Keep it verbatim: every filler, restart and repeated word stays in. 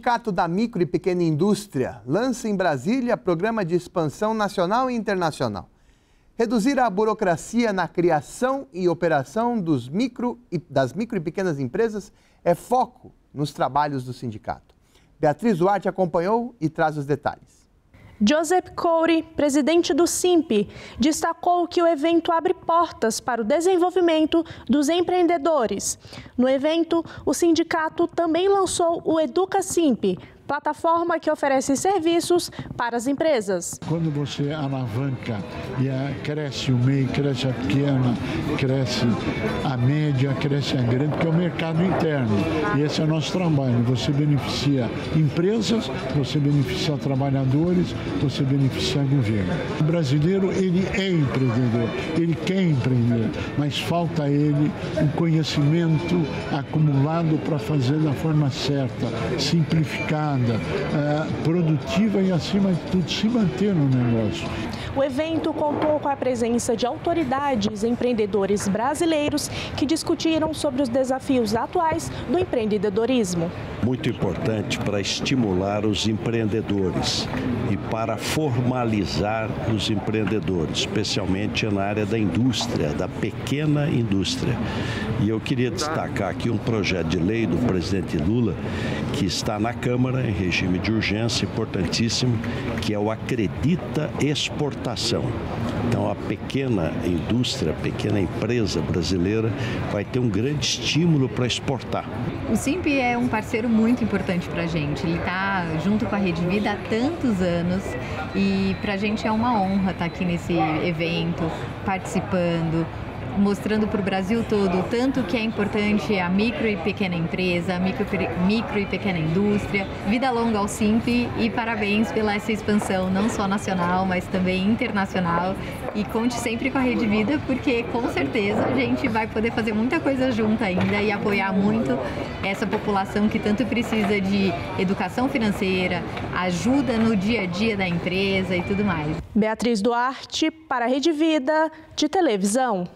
Sindicato da Micro e Pequena Indústria lança em Brasília programa de expansão nacional e internacional. Reduzir a burocracia na criação e operação dos micro e, das micro e pequenas empresas é foco nos trabalhos do sindicato. Beatriz Duarte acompanhou e traz os detalhes. Joseph Coury, presidente do SIMP, destacou que o evento abre portas para o desenvolvimento dos empreendedores. No evento, o sindicato também lançou o EducaSimp, plataforma que oferece serviços para as empresas. Quando você alavanca e a, cresce o meio, cresce a pequena, cresce a média, cresce a grande, que é o mercado interno. E esse é o nosso trabalho. Você beneficia empresas, você beneficia trabalhadores, você beneficia governo. O brasileiro, ele é empreendedor, ele quer empreender, mas falta a ele o conhecimento acumulado para fazer da forma certa, simplificada, É, produtiva e, acima de tudo, se manter no negócio. O evento contou com a presença de autoridades e empreendedores brasileiros que discutiram sobre os desafios atuais do empreendedorismo. Muito importante para estimular os empreendedores e para formalizar os empreendedores, especialmente na área da indústria, da pequena indústria. E eu queria destacar aqui um projeto de lei do presidente Lula que está na Câmara em regime de urgência, importantíssimo, que é o Acredita Exportação. Então, a pequena indústria, a pequena empresa brasileira vai ter um grande estímulo para exportar. O SIMP é um parceiro muito importante para a gente. Ele está junto com a Rede Vida há tantos anos e para a gente é uma honra estar aqui nesse evento, participando, mostrando para o Brasil todo o tanto que é importante a micro e pequena empresa, a micro, micro e pequena indústria. Vida longa ao SIMP e parabéns pela essa expansão, não só nacional, mas também internacional. E conte sempre com a Rede Vida, porque com certeza a gente vai poder fazer muita coisa junto ainda e apoiar muito essa população que tanto precisa de educação financeira, ajuda no dia a dia da empresa e tudo mais. Beatriz Duarte, para a Rede Vida de televisão.